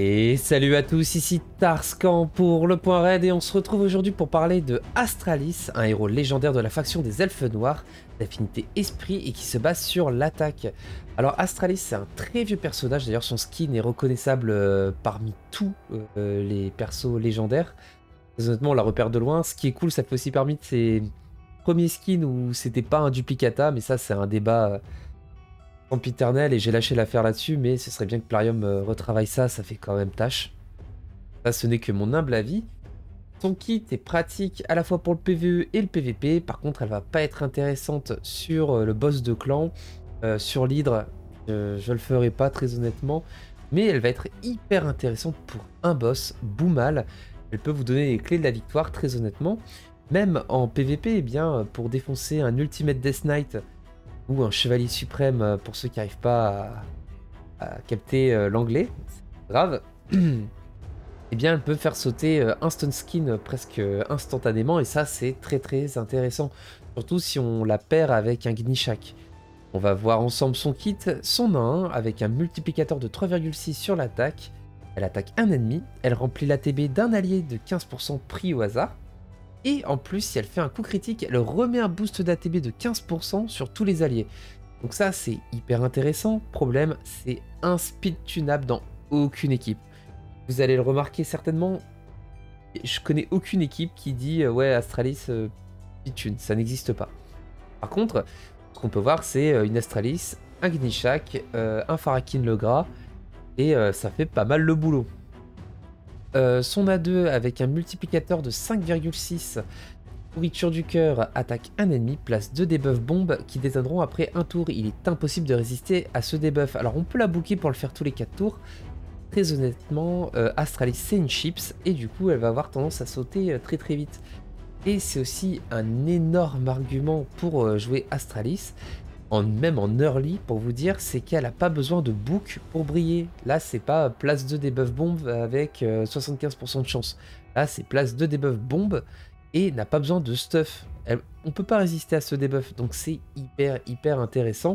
Et salut à tous, ici Tarscan pour le point raid et on se retrouve aujourd'hui pour parler de Astralis, un héros légendaire de la faction des Elfes Noirs, d'affinité esprit et qui se base sur l'attaque. Alors Astralis c'est un très vieux personnage, d'ailleurs son skin est reconnaissable parmi tous les persos légendaires. Honnêtement on la repère de loin, ce qui est cool ça fait aussi parmi de ses premiers skins où c'était pas un duplicata, mais ça c'est un débat... sempiternel et j'ai lâché l'affaire là-dessus, mais ce serait bien que Plarium retravaille ça, ça fait quand même tâche. Ça, ce n'est que mon humble avis. Son kit est pratique à la fois pour le PvE et le PvP, par contre elle va pas être intéressante sur le boss de clan, sur l'hydre, je le ferai pas très honnêtement, mais elle va être hyper intéressante pour un boss, Boomal. Elle peut vous donner les clés de la victoire très honnêtement, même en PvP, eh bien, pour défoncer un Ultimate Death Knight, ou un chevalier suprême pour ceux qui n'arrivent pas à capter l'anglais, c'est grave, eh bien elle peut faire sauter un stun skin presque instantanément et ça c'est très intéressant, surtout si on la perd avec un Gnishak. On va voir ensemble son kit, son 1 avec un multiplicateur de 3,6 sur l'attaque, elle attaque un ennemi, elle remplit l'ATB d'un allié de 15% pris au hasard, et en plus, si elle fait un coup critique, elle remet un boost d'ATB de 15% sur tous les alliés. Donc ça, c'est hyper intéressant. Problème, c'est un speed tunable dans aucune équipe. Vous allez le remarquer certainement, je connais aucune équipe qui dit ouais, Astralis speed tune, ça n'existe pas. Par contre, ce qu'on peut voir, c'est une Astralis, un Gnishak, un Farakin le Gras, et ça fait pas mal le boulot. Son A2 avec un multiplicateur de 5,6, pourriture du cœur, attaque un ennemi, place 2 debuffs bombes qui détonneront après un tour. Il est impossible de résister à ce debuff. Alors on peut la booker pour le faire tous les 4 tours. Très honnêtement, Astralis c'est une chips et du coup elle va avoir tendance à sauter très vite. Et c'est aussi un énorme argument pour jouer Astralis. Même en early, pour vous dire, c'est qu'elle n'a pas besoin de book pour briller. Là, c'est pas place 2 debuff bombe avec 75% de chance. Là, c'est place 2 debuff bombe et n'a pas besoin de stuff. On peut pas résister à ce debuff, donc c'est hyper intéressant.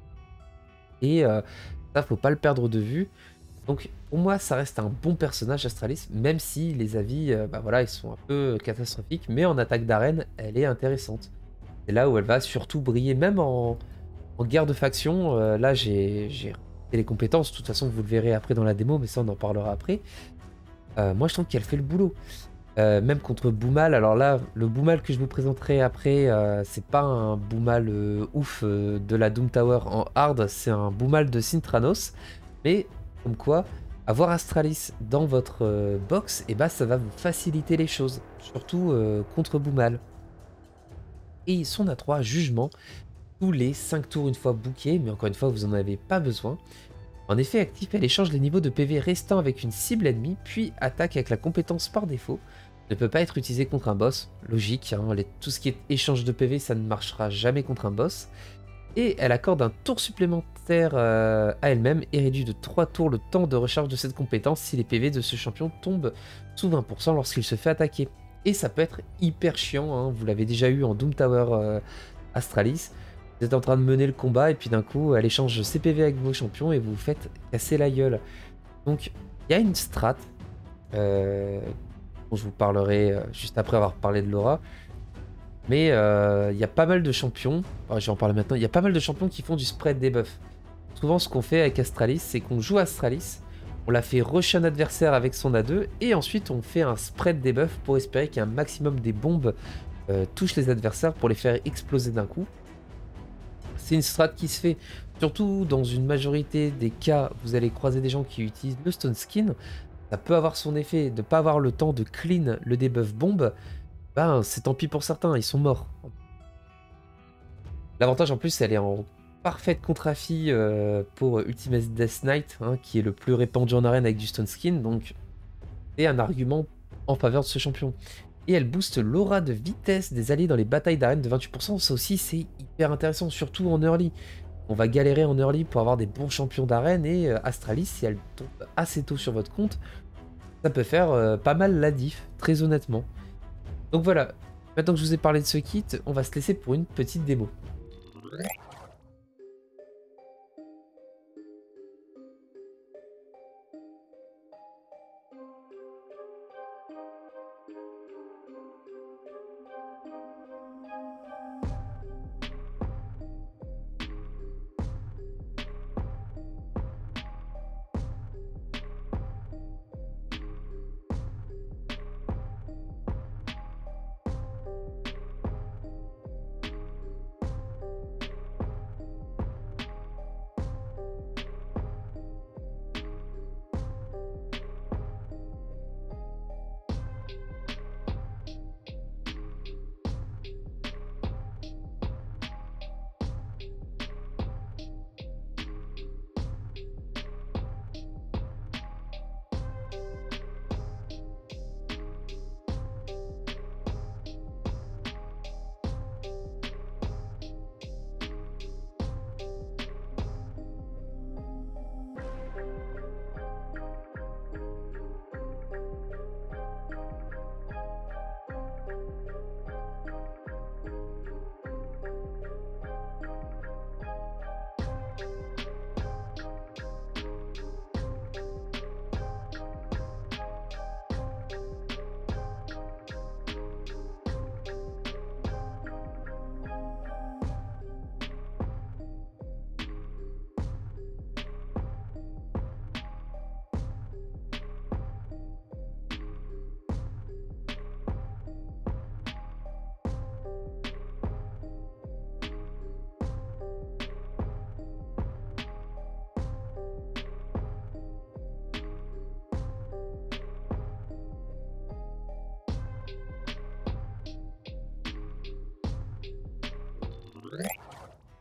Et ça, faut pas le perdre de vue. Donc, pour moi, ça reste un bon personnage, Astralis, même si les avis, bah voilà, ils sont un peu catastrophiques. Mais en attaque d'arène, elle est intéressante. C'est là où elle va surtout briller, même en guerre de faction. Là j'ai les compétences, de toute façon vous le verrez après dans la démo, mais ça on en parlera après. Moi je trouve qu'elle fait le boulot. Même contre Boomal, alors là le Boomal que je vous présenterai après, c'est pas un Boomal ouf de la Doom Tower en hard, c'est un Boomal de Synthranos, mais comme quoi avoir Astralis dans votre box, et bah ça va vous faciliter les choses, surtout contre Boomal. Et son A3 jugement tous les 5 tours une fois bookés, mais encore une fois vous n'en avez pas besoin. En effet actif, elle échange les niveaux de PV restants avec une cible ennemie, puis attaque avec la compétence par défaut. Ne peut pas être utilisé contre un boss, logique, hein, tout ce qui est échange de PV ça ne marchera jamais contre un boss. Et elle accorde un tour supplémentaire à elle-même et réduit de 3 tours le temps de recharge de cette compétence si les PV de ce champion tombent sous 20% lorsqu'il se fait attaquer. Et ça peut être hyper chiant, hein, vous l'avez déjà eu en Doom Tower Astralis. Vous êtes en train de mener le combat et puis d'un coup elle échange ses PV avec vos champions et vous vous faites casser la gueule. Donc il y a une strat dont je vous parlerai juste après avoir parlé de Laura. Mais il y a pas mal de champions, enfin, je vais en parler maintenant, il y a pas mal de champions qui font du spread debuff. Souvent ce qu'on fait avec Astralis, c'est qu'on joue Astralis, on la fait rush un adversaire avec son A2 et ensuite on fait un spread debuff pour espérer qu'un maximum des bombes touchent les adversaires pour les faire exploser d'un coup. C'est une strat qui se fait, surtout dans une majorité des cas, vous allez croiser des gens qui utilisent le stone skin. Ça peut avoir son effet de ne pas avoir le temps de clean le debuff bombe. Ben, c'est tant pis pour certains, ils sont morts. L'avantage en plus, elle est en parfaite contre-affi pour Ultimate Death Knight, hein, qui est le plus répandu en arène avec du stone skin. Donc, c'est un argument en faveur de ce champion. Et elle booste l'aura de vitesse des alliés dans les batailles d'arène de 28%. Ça aussi, c'est hyper intéressant, surtout en early. On va galérer en early pour avoir des bons champions d'arène. Et Astralis, si elle tombe assez tôt sur votre compte, ça peut faire pas mal la diff, très honnêtement. Donc voilà, maintenant que je vous ai parlé de ce kit, on va se laisser pour une petite démo.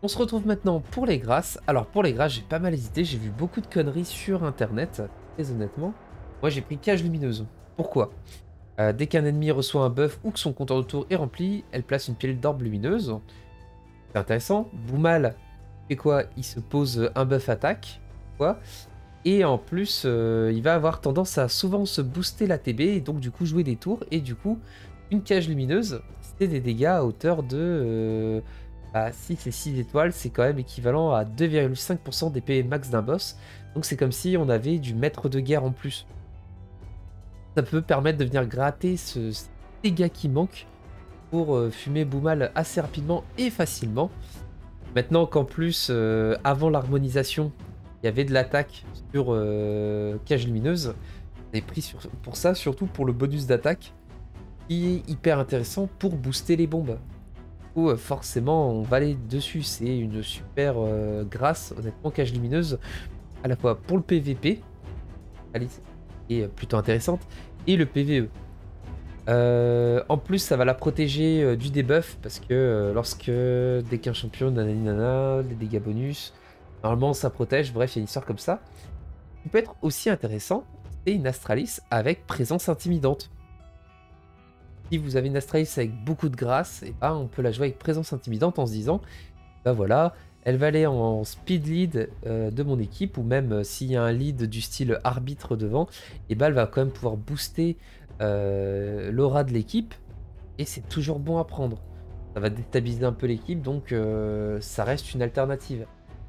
On se retrouve maintenant pour les grâces. Alors pour les grâces, j'ai pas mal hésité, j'ai vu beaucoup de conneries sur internet, très honnêtement. Moi j'ai pris cage lumineuse. Pourquoi? Dès qu'un ennemi reçoit un buff ou que son compteur de tour est rempli, elle place une pile d'orbes lumineuses. C'est intéressant. Boomal fait quoi? Il se pose un buff attaque. Quoi? Et en plus, il va avoir tendance à souvent se booster la TB et donc du coup jouer des tours. Et du coup, une cage lumineuse, c'est des dégâts à hauteur de 6 et 6 étoiles. C'est quand même équivalent à 2,5% des PV max d'un boss. Donc c'est comme si on avait du maître de guerre en plus. Ça peut permettre de venir gratter ce dégât qui manque pour fumer Boomal assez rapidement et facilement. Maintenant qu'en plus, avant l'harmonisation, il y avait de l'attaque sur cage lumineuse, j'ai pris pour ça, surtout pour le bonus d'attaque, qui est hyper intéressant pour booster les bombes. Du coup, forcément, on va aller dessus. C'est une super grâce, honnêtement, cage lumineuse, à la fois pour le PVP, est plutôt intéressante, et le PVE. En plus, ça va la protéger du debuff, parce que dès qu'un champion, nanana, les dégâts bonus, normalement ça protège, bref, il y a une histoire comme ça. Ce qui peut être aussi intéressant, c'est une Astralis avec présence intimidante. Si vous avez une Astralis avec beaucoup de grâce, et on peut la jouer avec présence intimidante en se disant, voilà, elle va aller en speed lead de mon équipe, ou même s'il y a un lead du style arbitre devant, et elle va quand même pouvoir booster l'aura de l'équipe, et c'est toujours bon à prendre. Ça va déstabiliser un peu l'équipe, donc ça reste une alternative.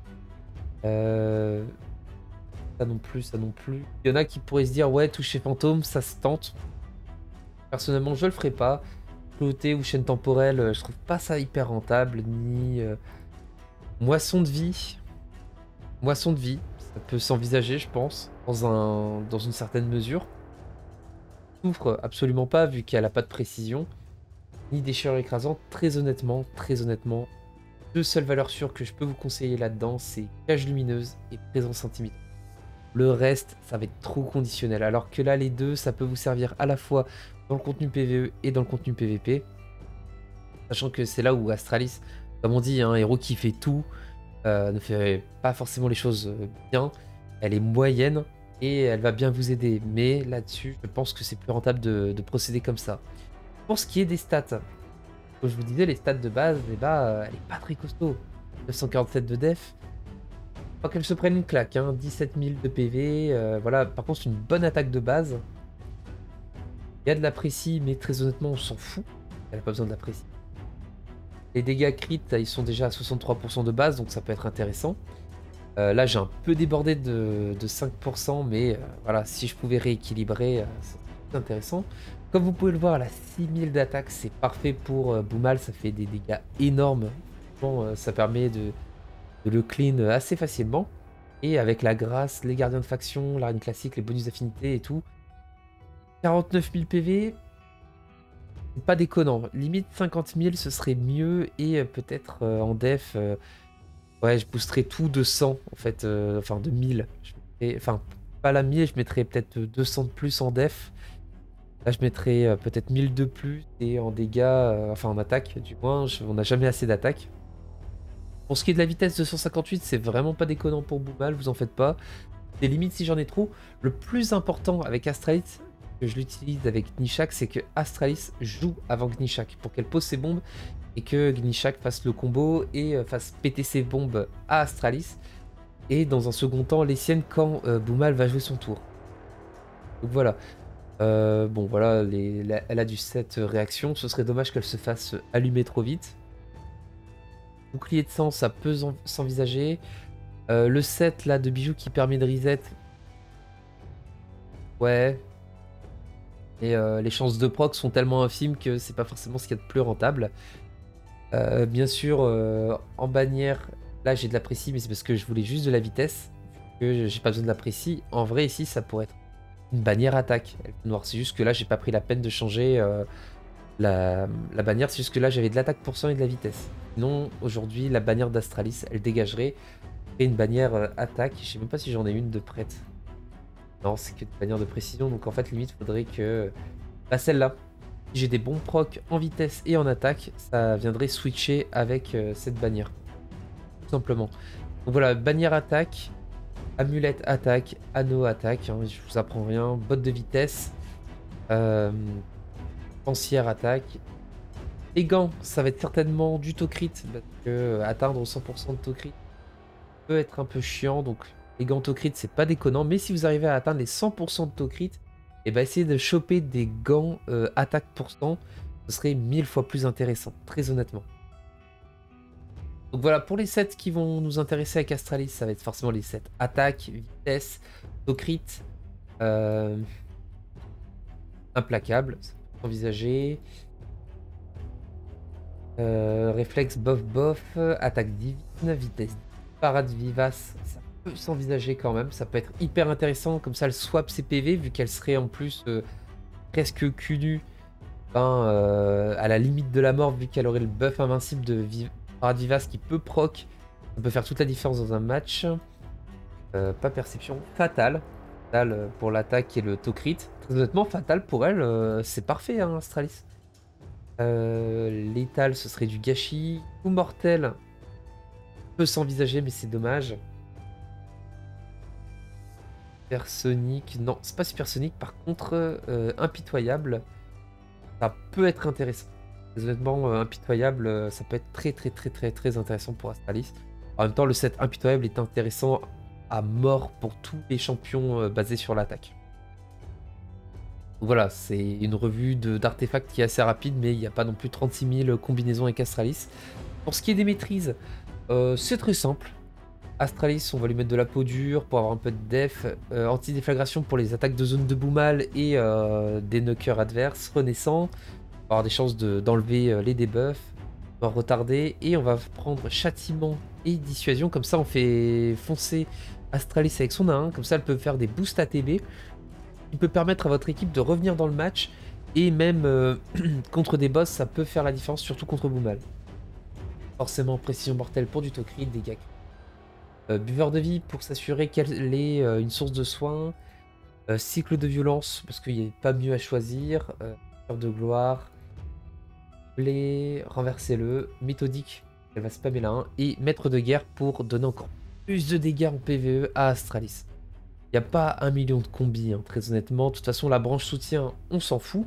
Ça non plus, ça non plus. Il y en a qui pourraient se dire, ouais, toucher fantôme, ça se tente. Personnellement, je le ferai pas. Flotter ou chaîne temporelle, je trouve pas ça hyper rentable, ni moisson de vie. Moisson de vie, ça peut s'envisager, je pense, dans une certaine mesure. Souffre absolument pas, vu qu'elle a pas de précision, ni déchirure écrasante. Très honnêtement, deux seules valeurs sûres que je peux vous conseiller là-dedans, c'est cage lumineuse et présence intimidante. Le reste, ça va être trop conditionnel. Alors que là, les deux, ça peut vous servir à la fois dans le contenu PvE et dans le contenu PvP. Sachant que c'est là où Astralis, comme on dit, un héros qui fait tout, ne fait pas forcément les choses bien. Elle est moyenne et elle va bien vous aider. Mais là-dessus, je pense que c'est plus rentable de procéder comme ça. Pour ce qui est des stats, comme je vous disais, les stats de base, elle est pas très costaud. 947 de def. Pas qu'elle se prenne une claque, 17 000 de PV. Voilà, par contre, c'est une bonne attaque de base. Il y a de la précis, mais très honnêtement, on s'en fout. Elle n'a pas besoin de la précis. Les dégâts crit, ils sont déjà à 63% de base, donc ça peut être intéressant. Là, j'ai un peu débordé de 5%, mais voilà, si je pouvais rééquilibrer, c'est intéressant. Comme vous pouvez le voir, la 6000 d'attaque, c'est parfait pour Boomal, ça fait des dégâts énormes. Bon, ça permet de le clean assez facilement. Et avec la grâce, les gardiens de faction, l'arène classique, les bonus d'affinité et tout. 49 000 PV, c'est pas déconnant. Limite 50 000, ce serait mieux. Et peut-être en def, ouais, je boosterais tout de 100 en fait, enfin de 1000. Enfin, pas la 1000, je mettrais peut-être 200 de plus en def. Là, je mettrais peut-être 1000 de plus. Et en dégâts, enfin en attaque, du moins, on n'a jamais assez d'attaque. Pour ce qui est de la vitesse de 158, c'est vraiment pas déconnant pour Boomal, vous en faites pas. Des limites si j'en ai trop. Le plus important avec Astralis, que je l'utilise avec Gnishak, c'est que Astralis joue avant Gnishak pour qu'elle pose ses bombes et que Gnishak fasse le combo et fasse péter ses bombes à Astralis. Et dans un second temps, les siennes quand Boomal va jouer son tour. Donc voilà. Bon voilà, elle a du 7 réactions. Ce serait dommage qu'elle se fasse allumer trop vite. Bouclier de sang, ça peut s'envisager. Le 7 là de bijoux qui permet de reset. Ouais. Et les chances de proc sont tellement infimes que c'est pas forcément ce qu'il y a de plus rentable. Bien sûr, en bannière, là j'ai de la précis, mais c'est parce que je voulais juste de la vitesse. Que j'ai pas besoin de la précis. En vrai, ici, ça pourrait être une bannière attaque. Noir, c'est juste que là, j'ai pas pris la peine de changer la bannière. C'est juste que là, j'avais de l'attaque pour 100 et de la vitesse. Sinon, aujourd'hui, la bannière d'Astralis, elle dégagerait. Et une bannière attaque. Je sais même pas si j'en ai une de prête. Non, c'est que une bannière de précision. Donc en fait, limite, faudrait que... Bah, celle-là. Si j'ai des bons procs en vitesse et en attaque, ça viendrait switcher avec cette bannière. simplement. Donc voilà, bannière attaque, amulette attaque, anneau attaque, hein, je vous apprends rien, botte de vitesse, pensière attaque. Les gants, ça va être certainement du taux crit, parce que atteindre 100% de taux crit peut être un peu chiant, donc les gants taux crit c'est pas déconnant, mais si vous arrivez à atteindre les 100% de taux crit, et bah essayez de choper des gants attaque pourcent, ce serait 1000 fois plus intéressant, très honnêtement. Donc voilà, pour les sets qui vont nous intéresser avec Astralis, ça va être forcément les sets attaque, vitesse, taux crit, implacable, ça peut être envisagé. Réflexe bof bof, attaque divine, vitesse, parade vivace, ça peut s'envisager quand même, ça peut être hyper intéressant, comme ça elle swap ses PV vu qu'elle serait en plus presque cul nu, à la limite de la mort vu qu'elle aurait le buff invincible de parade vivace qui peut proc, ça peut faire toute la différence dans un match. Pas perception, fatal pour l'attaque et le taux crit, très honnêtement fatal pour elle, c'est parfait hein, Astralis. Létal, ce serait du gâchis. Coup mortel peut s'envisager, mais c'est dommage. Supersonique, non, c'est pas supersonique. Par contre, impitoyable, ça peut être intéressant. Honnêtement, impitoyable, ça peut être très intéressant pour Astralis. En même temps, le set impitoyable est intéressant à mort pour tous les champions basés sur l'attaque. Voilà, c'est une revue d'artefacts qui est assez rapide, mais il n'y a pas non plus 36 000 combinaisons avec Astralis. Pour ce qui est des maîtrises, c'est très simple. Astralis, on va lui mettre de la peau dure pour avoir un peu de def, anti-déflagration pour les attaques de zone de Boomal et des knockers adverses, renaissant, pour avoir des chances d'enlever les debuffs, mort retardé, et on va prendre châtiment et dissuasion, comme ça on fait foncer Astralis avec son A1, comme ça elle peut faire des boosts ATB, qui peut permettre à votre équipe de revenir dans le match, et même contre des boss ça peut faire la différence, surtout contre Boomal. Forcément précision mortelle pour du taux crit, dégâts. Buveur de vie pour s'assurer qu'elle ait une source de soins, cycle de violence parce qu'il n'y a pas mieux à choisir, cœur de gloire, renversez-le, méthodique, elle va spammer la 1, et maître de guerre pour donner encore plus de dégâts en PvE à Astralis. Il n'y a pas 1 million de combis, hein, très honnêtement. De toute façon, la branche soutien, on s'en fout.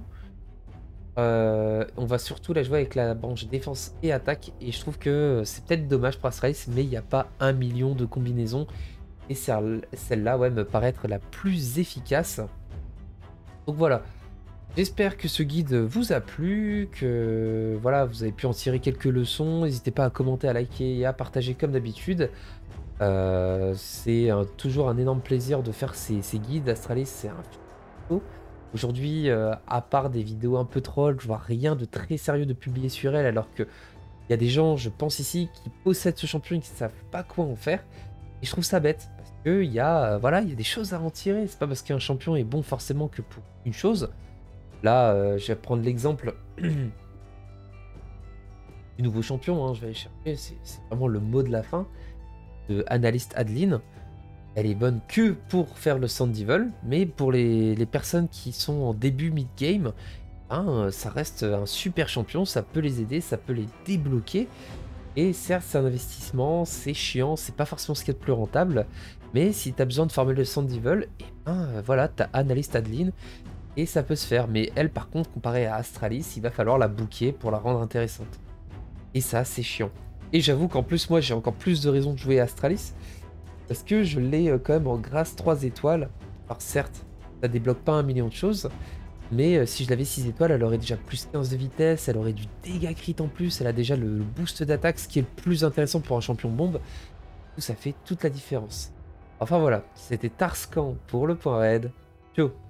On va surtout la jouer avec la branche défense et attaque. Et je trouve que c'est peut-être dommage pour Astralis, mais il n'y a pas 1 million de combinaisons. Et celle-là, ouais, me paraît être la plus efficace. Donc voilà. J'espère que ce guide vous a plu, que voilà, vous avez pu en tirer quelques leçons. N'hésitez pas à commenter, à liker et à partager comme d'habitude. C'est toujours un énorme plaisir de faire ces guides. Astralis, c'est un tuto. Aujourd'hui, à part des vidéos un peu troll, je vois rien de très sérieux de publier sur elle, alors que il y a des gens, je pense ici, qui possèdent ce champion et qui ne savent pas quoi en faire. Et je trouve ça bête, parce que voilà, il y a des choses à en tirer. C'est pas parce qu'un champion est bon forcément que pour une chose. Là, je vais prendre l'exemple du nouveau champion, hein, je vais aller chercher, c'est vraiment le mot de la fin, de Analyste Adeline. Elle est bonne que pour faire le Sandival, mais pour les personnes qui sont en début mid-game, hein, ça reste un super champion, ça peut les aider, ça peut les débloquer. Et certes, c'est un investissement, c'est chiant, c'est pas forcément ce qui est le plus rentable, mais si tu as besoin de farmer le Sandival, et voilà, tu as Analyste Adeline, et ça peut se faire. Mais elle, par contre, comparée à Astralis, il va falloir la booker pour la rendre intéressante. Et ça, c'est chiant. Et j'avoue qu'en plus, moi, j'ai encore plus de raisons de jouer à Astralis, parce que je l'ai quand même en grâce 3 étoiles. Alors certes, ça débloque pas 1 million de choses, mais si je l'avais 6 étoiles, elle aurait déjà plus 15 de vitesse, elle aurait du dégât crit en plus, elle a déjà le boost d'attaque, ce qui est le plus intéressant pour un champion bombe. Ça fait toute la différence. Enfin voilà, c'était Tarscan pour le point raid. Ciao.